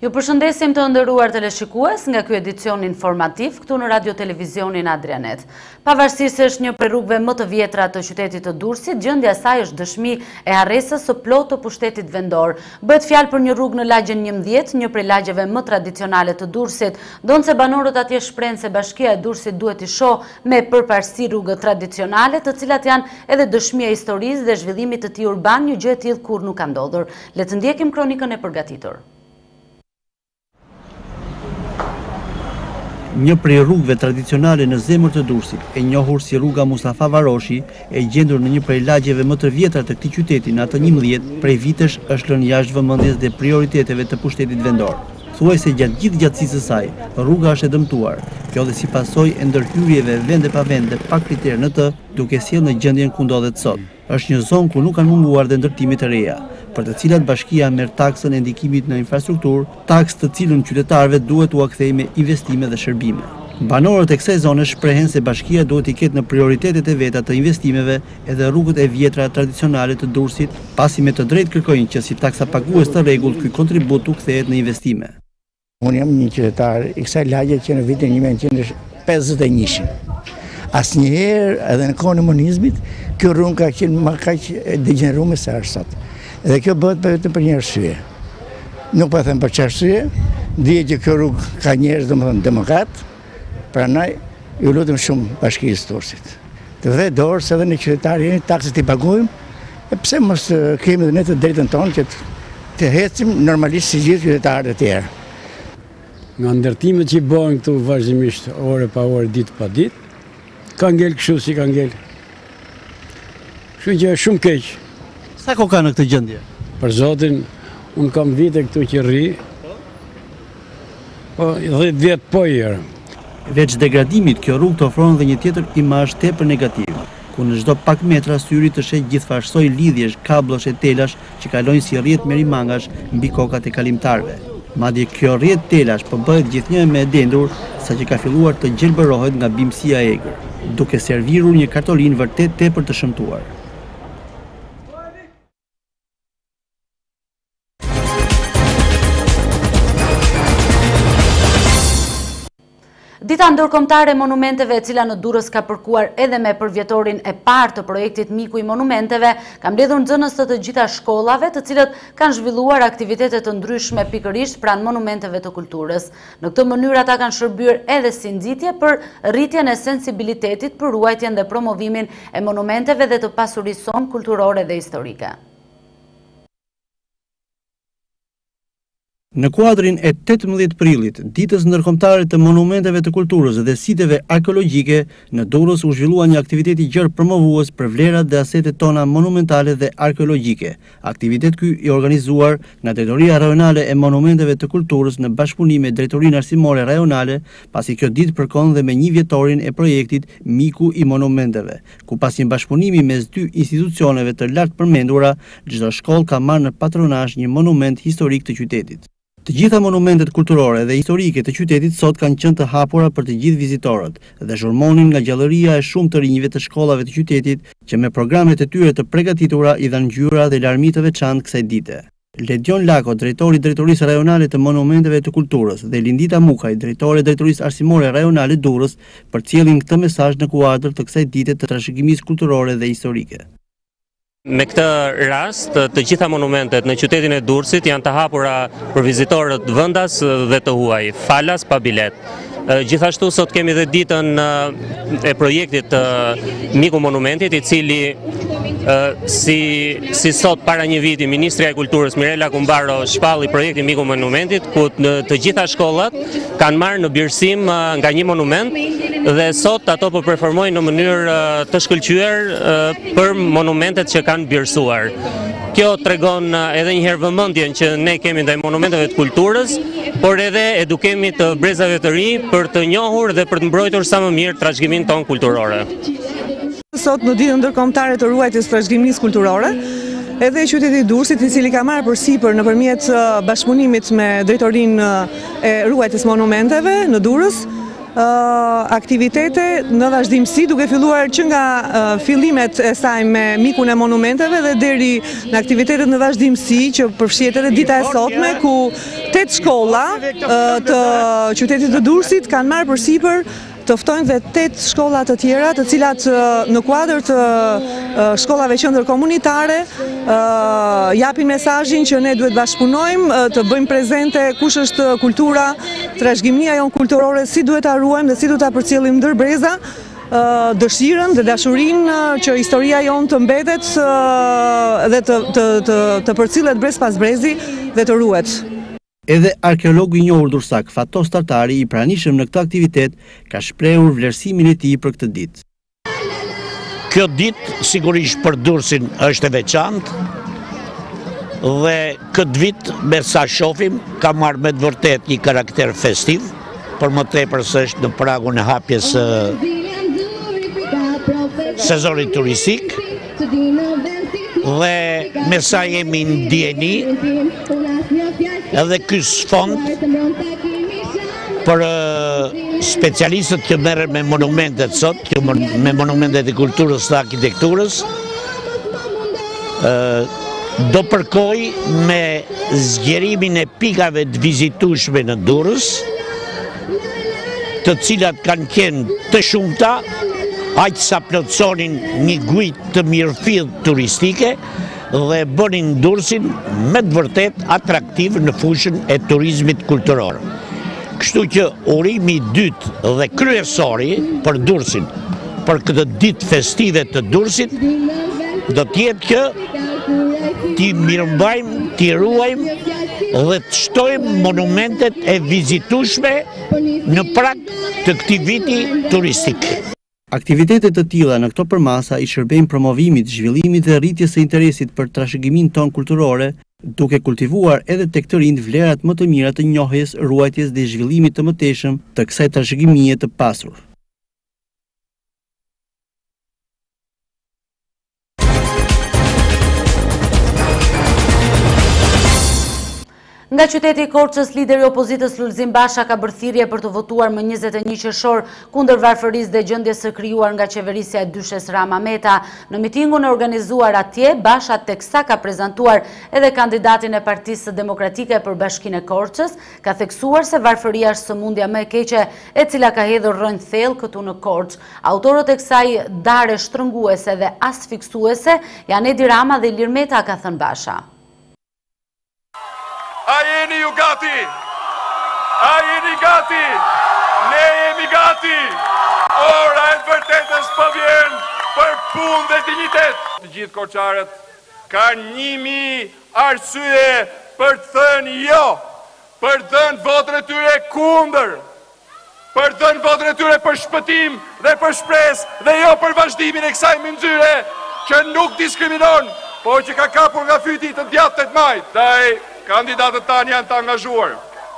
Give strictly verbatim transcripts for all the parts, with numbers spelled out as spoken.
Ju përshëndesim të nderuar teleshikues nga ky edicion informativ këtu në Radio Televizionin Adrianet. Pavarësisht se është një prej rrugëve më të vjetra të qytetit të Durrësit, gjendja e saj është dëshmi e harresës së plotë të pushtetit vendor. Bëhet fjalë për një rrugë në lagjen njëmbëdhjetë, një prej lagjeve më tradicionale të Durrësit, ndonse banorët atje shprehen se Bashkia e Durrësit duhet i shohë me përparësi rrugët tradicionale, të cilat janë edhe dëshmi e historisë dhe zhvillimit të tij urban, një gjë e tillë kur nuk ka ndodhur. Le të ndjekim kronikën e përgatitur. Një prej rrugëve tradicionale në zemër të Durrësit, e njohur si rruga Mustafa Varoshi, e gjendur në një prej lagjeve më të vjetra të këtij qyteti në atë njëmbëdhjetë, prej vitesh është lënë jashtë vëmendjes dhe prioriteteve të pushtetit vendor. Thuajse gjatë gjithë gjatësisë së saj, rruga është e dëmtuar, kjo dhe si pasojë e ndërhyrjeve vende pa vende pa kriter në të, duke sjellë në gjendjen ku ndodhet sot. Është një zonë ku nuk kanë munguar dhe ndërtimit të reja, për të cilat bashkia merr taksën e ndikimit në infrastrukturë, taksë të cilën qytetarëve duhet ua kthejë me investime dhe shërbime. Banorët e kësaj zone shprehen se bashkia duhet i ketë në prioritetet e veta të investimeve edhe rrugët e vjetra tradicionale të Durrësit, pasi me të drejtë kërkojnë që si taksa pagues të rregullt ky kontribut u kthehet në investime. Unë jam një qytetar i kësaj lagje që në vitin një mijë nëntëqind e pesëdhjetë e një. Asnjëherë edhe në kohën e komunizmit, kjo rrugë ka qenë më kaq e degeneruar se është sot. Dhe kjo bëhet vetëm për një arsye. Nuk po them për çfarë, dihet që kjo rrugë ka njerëz domethënë demokrat, prandaj ju lutem shumë Bashkisë së Durrësit. Të vë dorë se edhe në qytetarë jeni taksat i pagojmë, e pse mos kemi edhe ne të drejtën tonë që të ecim normalisht si gjithë qytetarët e tjerë. Nga ndërtimet që i bëhen këtu vazhdimisht ore pa ore, ditë pa ditë, ka ngel kështu si ka ngel. Kështu që është shumë keq. Sa kohë ka në këtë gjendje? Për Zotin, unë kam vite këtu që rri, po dhjetë vjet po i erë. Veç degradimit, kjo rrugë të ofron dhe një tjetër imazh tepër negativ, ku në çdo pak metra syri të sheh gjithfashsoj lidhjesh, kablosh e telash që kalojnë si rrjet merimangash mbi kokat e kalimtarëve. Madje kjo rrjet telash po bëhet gjithnjë me e dendur, saqë ka filluar të gjelbërohet nga bimësia e egër, duke servirur një kartolinë vërtet tepër të shëmtuar. Dita ndërkombëtare e monumenteve, e cila në Durrës ka përkuar edhe me përvjetorin e parë të projektit Miku i Monumenteve, ka mbledhur nxënës të të gjitha shkollave, të cilët kanë zhvilluar aktivitete të ndryshme pikërisht pranë monumenteve të kulturës. Në këtë mënyrë ata kanë shërbyer edhe si nxitje për rritjen e sensibilitetit për ruajtjen dhe promovimin e monumenteve dhe të pasurisë sonë kulturore dhe historike. Në kuadrin e tetëmbëdhjetë prillit, ditës ndërkombëtare të monumenteve të kulturës dhe siteve arkeologjike, në Durrës u zhvillua një aktivitet i gjerë promovues për vlerat dhe asetet tona monumentale dhe arkeologjike. Aktivitet ky i organizuar nga Drejtoria Rajonale e Monumenteve të Kulturës në bashkëpunim me Drejtorinë Arsimore Rajonale, pasi kjo ditë përkon dhe me një vjetorin e projektit Miku i Monumenteve, ku pasi bashkëpunimi mes dy institucioneve të lartë përmendura, çdo shkollë ka marrë në patronazh një monument historik të qytetit. Të gjitha monumentet kulturore dhe historike të qytetit sot kanë qenë të hapura për të gjithë vizitorët dhe zhurmonin nga gjallëria e shumë të rinjve të shkollave të qytetit që me programet e tyre të përgatitura i dhanë ngjyra dhe larmi të veçantë kësaj dite. Ledion Lako, drejtori i Drejtorisë Rajonale të Monumenteve të Kulturës, dhe Lindita Mukaj, drejtore e Drejtorisë Arsimore Rajonale Durrës, përcjellin këtë mesazh në kuadër të kësaj dite të trashëgimisë kulturore dhe historike. Me këtë rast, të gjitha monumentet në qytetin e Durrësit janë të hapura për vizitorët vendas dhe të huaj, falas pa bilet. Gjithashtu sot kemi dhe ditën e projektit Miku Monumentit, i cili si, si sot para një viti Ministrja e Kulturës Mirela Kumbaro shpalli projektin Miku Monumentit, ku të gjitha shkollat kanë marrë në birësim nga një monument dhe sot ato po performojnë në mënyrë të shkëlqyer për monumentet që kanë birësuar. Kjo tregon edhe një herë vëmendjen që ne kemi ndaj monumenteve të kulturës, por edhe edukimit të brezave të ri për të njohur dhe për të mbrojtur sa më mirë trashëgiminë tonë kulturore. Sot në ditën ndërkombëtare të ruajtjes së trashëgimisë kulturore, edhe qyteti i Durrësit, i cili ka marrë përsipër nëpërmjet bashkëpunimit me Drejtorinë e Ruajtjes Monumenteve në Durrës, aktivitete në vazhdimsi, duke filluar që nga fillimet e saj me Mikun e Monumenteve dhe deri në aktivitetet në vazhdimsi që përfshihet edhe dita e sotme, ku tetë shkolla të qytetit të Durrësit kanë marrë përsipër të ftojnë dhe tetë shkolla të tjera, të cilat në kuadër të shkollave qendër komunitare japin mesazhin që ne duhet bashkëpunojmë, të bëjmë prezente kush është kultura, trashëgimia jonë kulturore, si duhet ta ruajmë dhe si duhet ta përcjellim ndër breza, dëshirën dhe dashurinë që historia jonë të mbetet dhe të, të, të, të përcillet brez pas brezi dhe të ruhet. Edhe arkeologu i njohur durrësak Fatos Tartari, i pranishëm në këtë aktivitet, ka shprehur vlerësimin e tij për këtë ditë. Kjo ditë sigurisht për Durrësin është e veçantë dhe këtë vit, me sa shohim, ka marrë me të vërtet një karakter festiv, por më tepër se është në pragun e hapjes së sezonit turistik dhe me sa jemi në ndjeni edhe ky sfond për specialistët që merren me monumentet sot, që me monumentet e kulturës dhe arkitekturës, do përkoj me zgjerimin e pikave të vizitueshme në Durrës, të cilat kanë qenë të shumta, aq sa plotësonin një gujtë të mirëfillt turistike dhe bënin Durrësin me të vërtet atraktiv në fushën e turizmit kulturor. Kështu që urimi i dytë dhe kryesori për Durrësin, për këtë ditë festive të Durrësit, do të jetë që t'i mirëmbajmë, t'i ruajmë dhe të shtojmë monumentet e vizitueshme në prag të këtij viti turistik. Aktivitetet të tilla në këto përmasa i shërbejnë promovimit, zhvillimit dhe rritjes së interesit për trashëgiminë tonë kulturore, duke kultivuar edhe tek të rinjt vlerat më të mira të njohjes, ruajtjes dhe zhvillimit të mëtejshëm të kësaj trashëgimie të pasur. Nga qyteti i Korçës, lideri i opozitës Lulzim Basha ka bërë thirrje për të votuar më njëzet e një qershor kundër varfërisë dhe gjendjes së krijuar nga qeverisja e dyshes Rama Meta. Në mitingun e organizuar atje, Basha teksa ka prezantuar edhe kandidatin e Partisë Demokratike për Bashkinë e Korçës, ka theksuar se varfëria është sëmundja më e keqe e cila ka hedhur rrënjë thellë këtu në Korçë. Autorët e kësaj dare shtrënguese dhe asfiksuese janë Edi Rama dhe Ilir Meta, ka thënë Basha. A jeni ju gati? A jeni gati? Ne jemi gati! Ora e vërtetës po vjen për punë dhe dinjitet. Të gjithë korçarët kanë një mijë arsye për të thënë jo, për të dhënë votën e tyre kundër, për të dhënë votën e tyre për shpëtim dhe për shpresë dhe jo për vazhdimin e kësaj mënyrë që nuk diskriminon, por që ka kapur nga fyti të djathtë të majt. Ndaj kandidatët tanë janë të angazhuar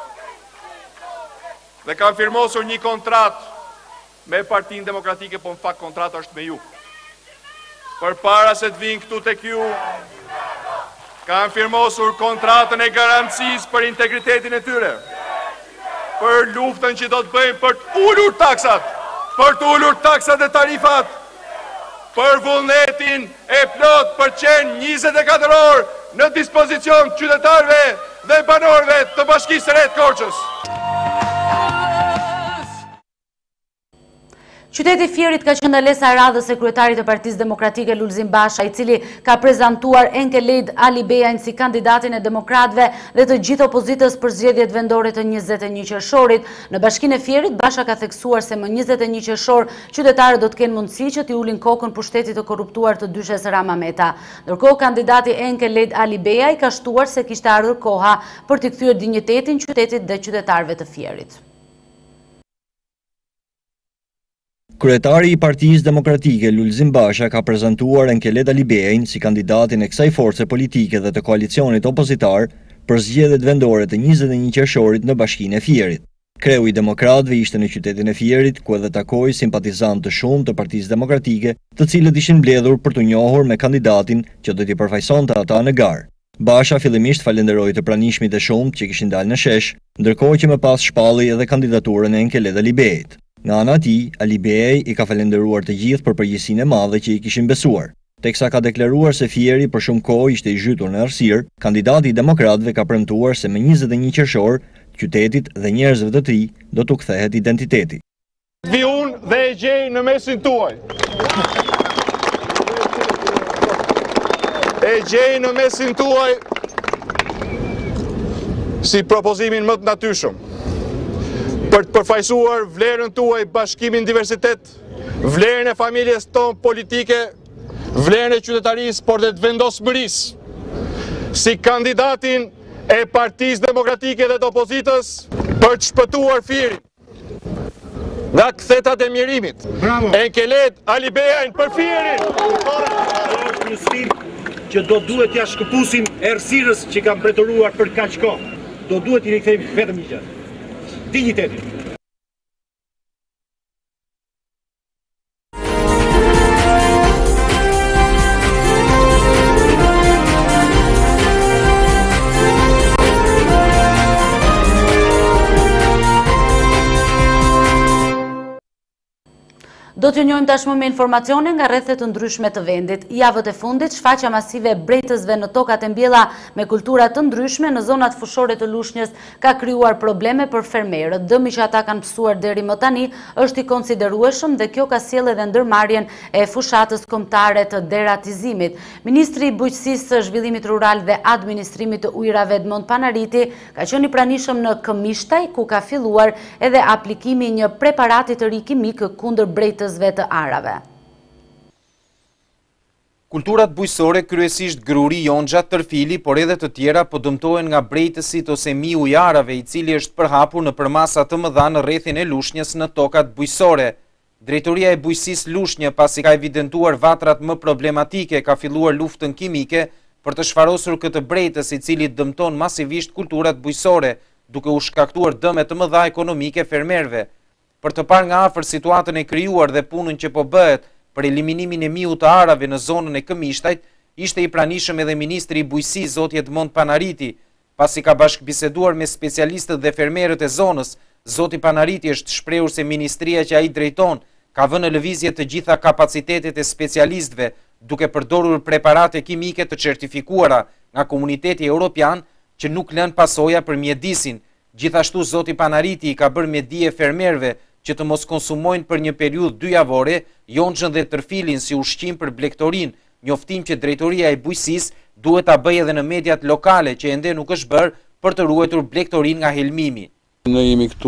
dhe kanë firmosur një kontrat me Partinë Demokratike, po në fakt kontrata është me ju. Për para se të vinë këtu tek ju, kanë firmosur kontratën e garancisë për integritetin e tyre, për luftën që do të bëjmë për të ulur taksat, për të ulur taksat e tarifat, për vullnetin e plot për qenë njëzet e katër orë në dispozicion qytetarëve dhe banorëve të Bashkisë së Re të Korçës. Qyteti Fierit ka qenë ndalesa e radhës e kryetarit të Partisë Demokratike Lulzim Basha, i cili ka prezantuar Enke Lejd Ali Bejajn si kandidatin e demokratëve dhe të gjithë opozitës për zgjedhjet vendore të njëzet e një qershorit. Në Bashkinë e Fierit, Basha ka theksuar se më njëzet e një qershor qytetarët do të kenë mundësi që t'i ulin kokën pushtetit të korruptuar të dyshes Rama Meta. Ndërkohë, kandidati Enke Lejd Ali Bejaj ka shtuar se kishte ardhur koha për t'i kthyer dinjitetin qytetit dhe qytetarëve të Fierit. Kryetari i Partisë Demokratike Lulzim Basha ka prezantuar Enke Lejd Ali Bejajn si kandidatin e kësaj force politike dhe të koalicionit opozitar për zgjedhjet vendore të njëzet e një qershorit në Bashkinë e Fierit. Kreu i demokratëve ishte në qytetin e Fierit, ku edhe takoi simpatizantë të shumë të Partisë Demokratike, të cilët ishin mbledhur për të njohur me kandidatin që do t'i përfaqësonte ata në garë. Basha fillimisht falenderoi të pranishmit e shumtë që kishin dalë në shesh, ndërkohë që më pas shpalli edhe kandidaturën e Enke Lejd Ali Bejajt. Nga ana e tij, Ali Bejaj i ka falenderuar të gjithë për përgjegjësinë e madhe që i kishin besuar. Teksa ka deklaruar se Fieri për shumë kohë ishte i zhytur në errësirë, kandidati i demokratëve ka premtuar se me njëzet e një qershor, qytetit dhe njerëzve të tij do t'u kthehet identiteti. Vi unë dhe e gjej në mesin tuaj. E gjej në mesin tuaj si propozimin më të natyrshëm për të përfaqësuar vlerën tuaj bashkimin diversitet, vlerën e familjes tonë politike, vlerën e qytetarisë, por dhe të vendosmërisë, si kandidatin e Partisë Demokratike dhe të opozitës për të shpëtuar Fierin nga kthetat e mirimit. E nkelet Alibejajn për Fierin. Është një sfidë që do duhet ja shkëpusim errësirës që kanë pretenduar për kaq kohë. Do duhet i rikthejmë vetëm një gjë. Dignitetin. Do t'ju njohim tashmë me informacione nga rrethet të ndryshme të vendit. Javët e fundit, shfaqja masive e brejtësve në tokat e mbjella me kultura të ndryshme në zonat fushore të Lushnjës ka krijuar probleme për fermerët. Dëmi që ata kanë pësuar deri më tani është i konsiderueshëm dhe kjo ka sjellë edhe ndërmarrjen e fushatës kombëtare të deratizimit. Ministri i Bujqësisë, Zhvillimit Rural dhe Administrimit të Ujrave Edmond Panariti ka qenë i pranishëm në Këmishtaj, ku ka filluar edhe aplikimi i një preparati të ri kimik kundër brejtës të arave. Kulturat bujqësore, kryesisht gruri, jonxha, tërfili, por edhe të tjera po dëmtohen nga brejtësit ose miu i arave, i cili është përhapur në përmasa të mëdha në rrethin e Lushnjës në tokat bujqësore. Drejtoria e Bujqësisë Lushnjë, pasi ka evidentuar vatrat më problematike, ka filluar luftën kimike për të shfarosur këtë brejtës, i cili dëmton masivisht kulturat bujqësore, duke u shkaktuar dëme të mëdha ekonomike fermerëve. Për të parë nga afër situatën e krijuar dhe punën që po bëhet për eliminimin e miut të arave në zonën e Këmishtajt, ishte i pranishëm edhe ministri i Bujqësisë zoti Edmond Panariti. Pasi ka bashkëbiseduar me specialistët dhe fermerët e zonës, zoti Panariti është shprehur se ministria që ai drejton ka vënë në lëvizje të gjitha kapacitetet e specialistëve, duke përdorur preparate kimike të certifikuara nga Komuniteti Evropian që nuk lën pasoja për mjedisin. Gjithashtu zoti Panariti i ka bërë me dije fermerëve që të mos konsumojnë për një periudhë dy javore jonxhën dhe tërfilin si ushqim për blektorin, njoftim që drejtoria e Bujqësisë duhet ta bëjë edhe në mediat lokale që ende nuk është bërë për të ruajtur blektorin nga helmimi. Ne jemi këtu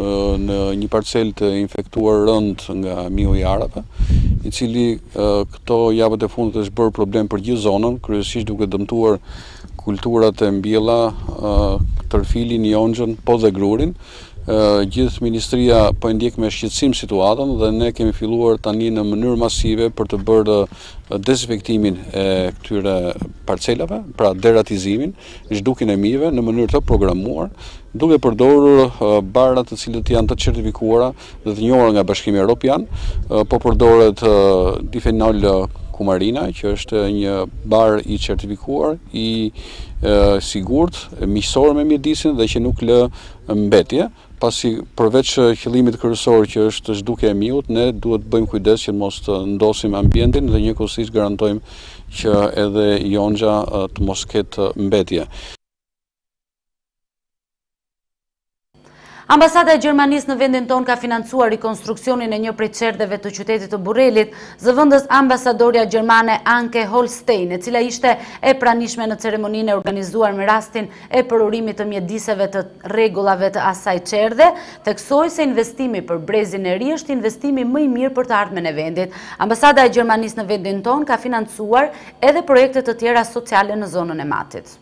në një parcel të infektuar rënd nga miu i arave, i cili këto javët e fundit është bërë problem për gjithë zonën, kryesisht duke dëmtuar kulturat e mbjella, tërfilin, jonxhën, po dhe grurin. Gjithë ministria po e ndjek me shqetësim situatën dhe ne kemi filluar tani në mënyrë masive për të bërë dezinfektimin e këtyre parcelave, pra deratizimin, zhdukin e mijëve në mënyrë të programuar, duke përdorur barat të cilët janë të certifikuara dhe të njohura nga Bashkimi Evropian, po përdoret difenol kumarina, që është një bar i certifikuar, i sigurt, miqësor me mjedisin dhe që nuk lë mbetje, pasi përveç qëllimit kryesor që është zhdukja e miut, ne duhet bëjmë kujdes që mos të ndosim ambientin dhe njëkohësisht garantojmë që edhe jonxha të mos ketë mbetje. Ambasada e Gjermanisë në vendin ton ka financuar rikonstruksionin e një prej qerdheve të qytetit të Burrelit, zëvendës ambasadoria gjermane Anke Holstein, e cila ishte e pranishme në ceremoninë e organizuar me rastin e përurimit të mjediseve të rregullave të asaj qerdhe, theksoi se investimi për brezin e ri është investimi më i mirë për të ardhmen e vendit. Ambasada e Gjermanisë në vendin ton ka financuar edhe projekte të tjera sociale në zonën e Matit.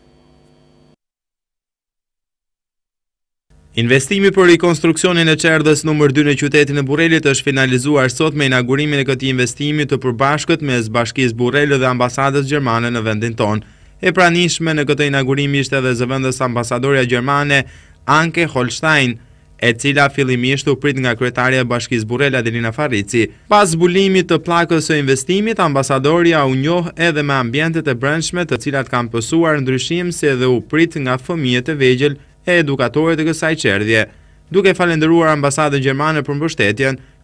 Investimi për rikonstruksionin e qerdhës numër dy në qytetin e Burrelit është finalizuar sot me inaugurimin e këtij investimi të përbashkët mes Bashkisë Burrelë dhe Ambasadës Gjermane në vendin ton. E pranishme në këtë inaugurim ishte edhe zëvendës ambasadoria gjermane Anke Holstein, e cila fillimisht u prit nga kryetaria e Bashkisë Burrelë Adelina Farrici. Pas zbulimit të pllakës së investimit, ambasadoria u njoh edhe me ambientet e brendshme, të cilat kanë pësuar ndryshim si edhe u prit nga fëmijët e vegjël e edukatorët e kësaj qerdhje. Duke falendëruar ambasadën gjermane për mbështetjen,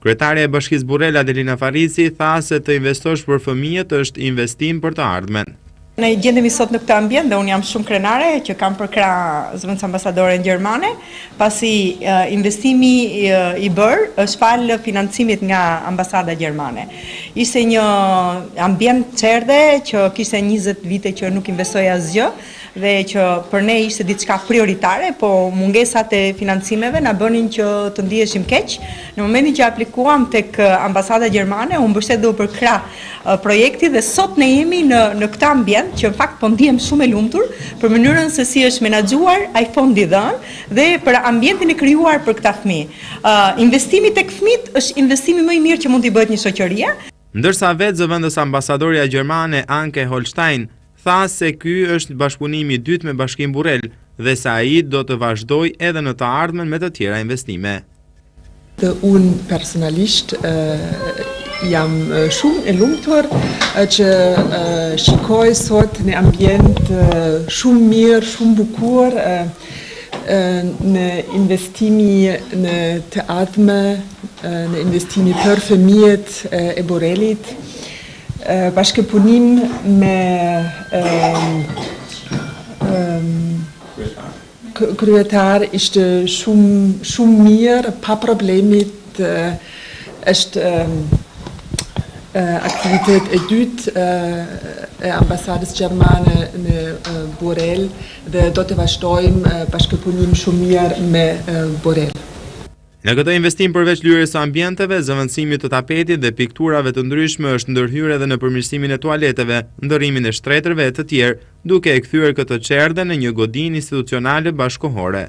Kryetaria e Bashkisë Burrel Adelina Farisi tha se të investosh për fëmijët është investim për të ardhmen. Ne gjendemi sot në këtë ambient dhe unë jam shumë krenare që kam përkrah zëvendës ambasadore gjermane, pasi uh, investimi uh, i bërë është falë financimit nga ambasada gjermane. Ishte një ambient çerdhe që kishte njëzet vite që nuk investoi asgjë dhe që për ne ishte diçka prioritare, po mungesat e financimeve na bënin që të ndiheshim keq. Në momentin që aplikuam tek ambasada gjermane, u mbështet dhe u përkrah uh, projekti dhe sot ne jemi në në këtë ambient që në fakt po ndihem shumë e lumtur për mënyrën se si është menaxhuar ai fondi dhënë dhe për ambientin e krijuar për këta fëmijë. Uh, investimi tek fëmijët është investimi më i mirë që mund t'i bëhet një shoqërie. Ndërsa vetë zëvendës ambasadoria gjermane Anke Holstein tha se ky është bashkëpunimi i dytë me Bashkinë Burrel dhe se ai do të vazhdojë edhe në të ardhmen me të tjera investime. Unë personalisht uh, jam shumë e lumtur që uh, shikoj sot në ambient uh, shumë mirë, shumë bukur, uh, uh, në investimi në të ardhme, uh, në investimi për fëmijët uh, e Burrelit, uh, bashkëpunim me um, um, kryetar ishte shumë shumë mirë, pa problemit, uh, është um, uh, aktivitet e dytë uh, e ambasadës gjermane në uh, Burrel dhe do të vazhdojmë uh, bashkëpunim shumë mirë me uh, Burrel. Në këtë investim përveç lyrjes së ambienteve, zëvendësimit të tapetit dhe pikturave të ndryshme është ndërhyrë edhe në përmirësimin e tualeteve, ndërrimin e shtretërve e të tjerë, duke e kthyer këtë çerdhe në një godinë institucionale bashkëkohore.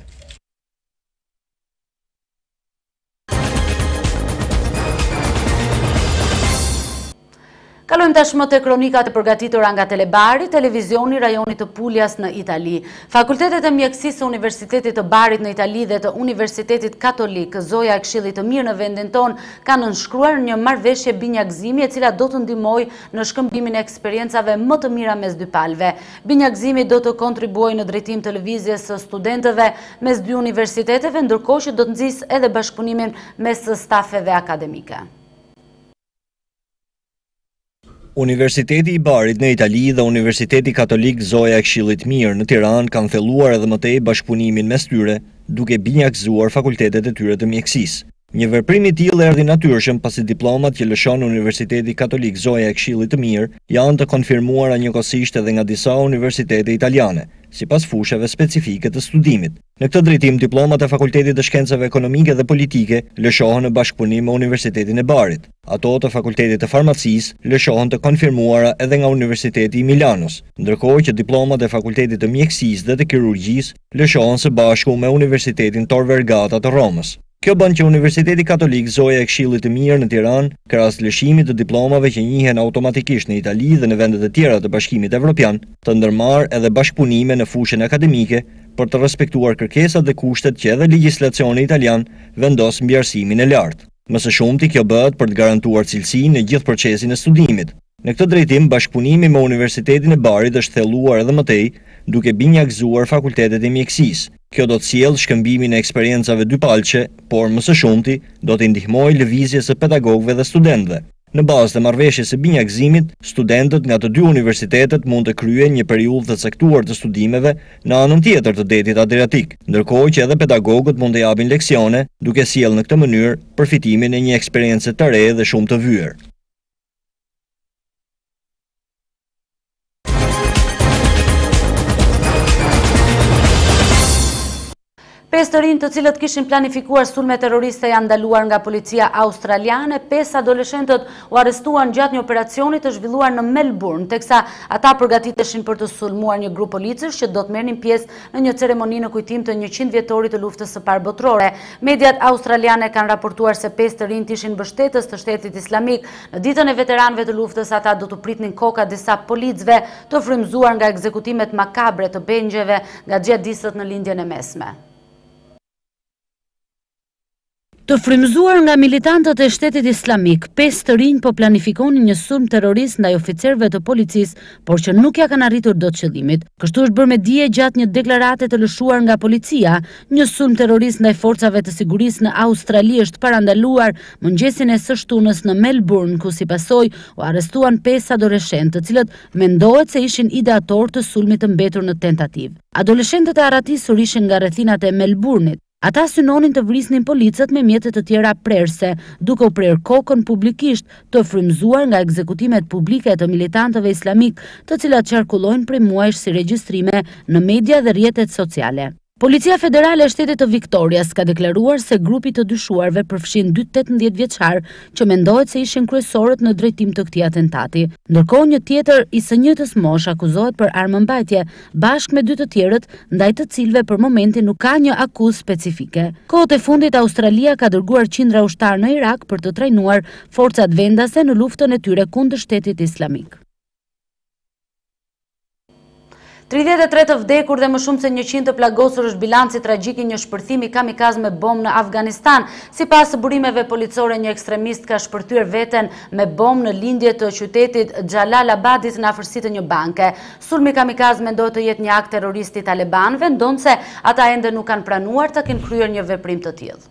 Kalojmë tashmë te kronikat e përgatitura nga Telebari, televizioni rajonit të Puljas në Itali. Fakultetet e mjekësisë së Universitetit të Barit në Itali dhe të Universitetit Katolik Zoja e Këshillit të Mirë në vendin ton kanë nënshkruar një marrëveshje binjakëzimi e cila do të ndihmojë në shkëmbimin e eksperiencave më të mira mes dy palëve. Binjakëzimi do të kontribuojë në drejtim të lëvizjes së studentëve mes dy universiteteve, ndërkohë që do të nxjisë edhe bashkëpunimin mes stafeve akademike. Universiteti i Barit në Itali dhe Universiteti Katolik Zoja e Këshillit Mirë në Tiranë kanë thelluar edhe më tej bashkëpunimin mes tyre, duke binjakëzuar fakultetet e tyre të mjekësisë. Një veprim i tillë erdhi natyrshëm pasi diplomat që lëshon Universiteti Katolik Zoja e Këshillit të Mirë janë të konfirmuara njëkohësisht edhe nga disa universitete italiane, sipas fushave specifike të studimit. Në këtë drejtim, diplomat e Fakultetit të Shkencave Ekonomike dhe Politike lëshohen në bashkëpunim me Universitetin e Barit. Ato të Fakultetit të Farmacisë lëshohen të konfirmuara edhe nga Universiteti i Milanos, ndërkohë që diplomat e Fakultetit të Mjekësisë dhe të Kirurgjisë lëshohen së bashku me Universitetin Tor Vergata të Romës. Kjo bën që Universiteti Katolik Zoja e Këshillit të Mirë në Tiranë, krahas lëshimit të diplomave që njihen automatikisht në Itali dhe në vendet e tjera të Bashkimit Evropian, të ndërmarrë edhe bashkëpunime në fushën akademike për të respektuar kërkesat dhe kushtet që edhe legjislacioni italian vendos mbi arsimin e lartë. Më së shumti kjo bëhet për të garantuar cilësinë në gjithë procesin e studimit. Në këtë drejtim, bashkëpunimi me Universitetin e Barit është thelluar edhe më tej, duke binjakëzuar fakultetet e mjekësisë. Kjo do të sjellë shkëmbimin e eksperiencave dypalçe, por më së shumti do të ndihmojë lëvizjes së pedagogëve dhe studentëve. Në bazë të marrëveshjes së binjakëzimit, studentët nga të dy universitetet mund të kryejnë një periudhë të caktuar të studimeve në anën tjetër të detit Adriatik, ndërkohë që edhe pedagogët mund të japin leksione, duke sjellë në këtë mënyrë përfitimin e një eksperience të re dhe shumë të vyer. Pesë të rinj të cilët kishin planifikuar sulme terroriste janë ndaluar nga policia australiane. Pesë adoleshentët u arrestuan gjatë një operacioni të zhvilluar në Melbourne, teksa ata përgatiteshin për të sulmuar një grup policësh që do të merrnin pjesë në një ceremoni në kujtim të njëqind vjetorit të luftës së parë botërore. Mediat australiane kanë raportuar se pesë të rinjt ishin mbështetës të Shtetit Islamik. Në ditën e veteranëve të luftës, ata do të pritnin koka disa policëve të frymzuar nga ekzekutimet makabre të bengjeve nga xhihadistët në lindjen e mesme. Të frymzuar nga militantët e Shtetit Islamik, pesë të rinj po planifikonin një sulm terrorist ndaj oficerëve të policisë, por që nuk ja kanë arritur dot qëllimit. Kështu është bërë me dije gjatë një deklarate të lëshuar nga policia. Një sulm terrorist ndaj forcave të sigurisë në Australi është parandaluar mëngjesin e së shtunës në Melbourne, ku si pasojë u arrestuan pesë adoleshentë, të cilët mendohet se ishin ideator të sulmit të mbetur në tentativë. Adoleshentët e arratisur ishin nga rrethinat e Melbourneit. Ata synonin të vrisnin policët me mjete të tjera prerse, duke u prerë kokën publikisht, të frymzuar nga ekzekutimet publike të militantëve islamik, të cilat qarkullojnë prej muajsh si regjistrime në media dhe rrjetet sociale. Policia Federale e Shtetit të Viktorias ka deklaruar se grupi të dyshuarve përfshin dy tetëmbëdhjetë vjeçar që mendohet se ishin kryesorët në drejtim të këtij atentati. Ndërkohë një tjetër i së njëjtës mosh akuzohet për armëmbajtje bashkë me dy të tjerët, ndaj të cilëve për momentin nuk ka një akuzë specifike. Kohët e fundit Australia ka dërguar qindra ushtar në Irak për të trajnuar forcat vendase në luftën e tyre kundër Shtetit Islamik. tridhjetë e tre të vdekur dhe më shumë se njëqind të plagosur është bilanci tragjik i një shpërthimi kamikaz me bombë në Afganistan. Sipas burimeve policore, një ekstremist ka shpërthyer veten me bombë në lindje të qytetit Xhalalabadit në afërsi të një banke. Sulmi kamikaz mendohet të jetë një akt terrorist i talibanëve, ndonse ata ende nuk kanë pranuar të kenë kryer një veprim të tillë.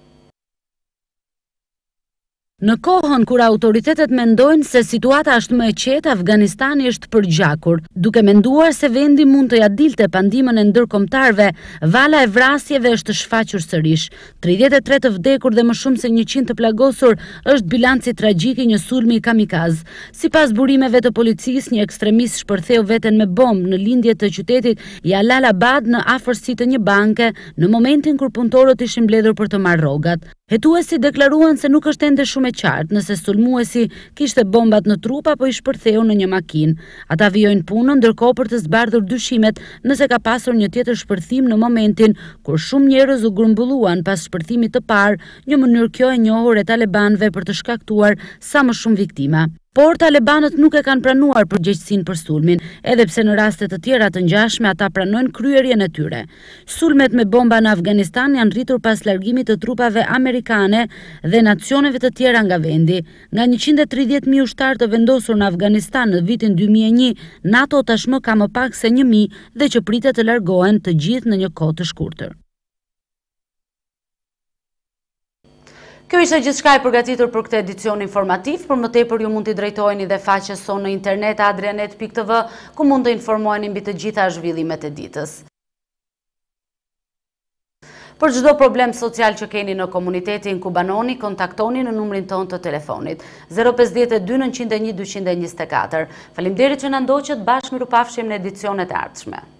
Në kohën kur autoritetet mendojnë se situata është më e qetë, Afganistani është përgjakur, duke menduar se vendi mund të ja dilte pandimën e ndërkombëtarëve, vala e vrasjeve është shfaqur sërish. tridhjetë e tre të vdekur dhe më shumë se njëqind të plagosur është bilanci tragjik i një sulmi kamikaz. Sipas burimeve të policisë, një ekstremist shpërtheu veten me bombë në lindje të qytetit Jalalabad në afërsi të një banke në momentin kur punëtorët ishin mbledhur për të marrë rrogat. Hetuesi deklaruan se nuk është ende shumë e qartë nëse sulmuesi kishte bombat në trup apo i shpërtheu në një makinë. Ata vijojnë punën ndërkohë për të zbardhur dyshimet nëse ka pasur një tjetër shpërthim në momentin kur shumë njerëz u grumbulluan pas shpërthimit të parë, një mënyrë kjo e njohur e talibanëve për të shkaktuar sa më shumë viktima. Por talibanët nuk e kanë pranuar përgjegjësinë për sulmin, edhe pse në raste të tjera të ngjashme ata pranojnë kryerjen e tyre. Sulmet me bomba në Afganistan janë rritur pas largimit të trupave amerikane dhe nacioneve të tjera nga vendi. Nga njëqind e tridhjetë mijë ushtarë të vendosur në Afganistan në vitin dy mijë e një, NATO tashmë ka më pak se një mijë dhe që pritet të largohen të gjithë në një kohë të shkurtër. Kjo ishte gjithçka e përgatitur për këtë edicion informativ. Për më tepër ju mund t'i drejtoheni dhe faqes sonë në internet adrianet pikë t v, ku mund të informoheni mbi të gjitha zhvillimet e ditës. Për çdo problem social që keni në komunitetin ku banoni, kontaktoni në numrin tonë të telefonit zero pesë dy nëntëqind e një dyqind e njëzet e katër. Faleminderit që na ndoqët, bashkë mirupafshim në edicionet e ardhshme.